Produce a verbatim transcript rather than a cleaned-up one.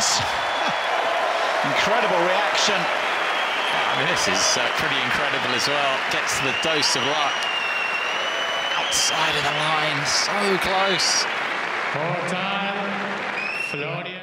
Jones. Incredible reaction. I mean, this is uh, pretty incredible as well. Gets the dose of luck. Outside of the line, so close. Full time, Florian.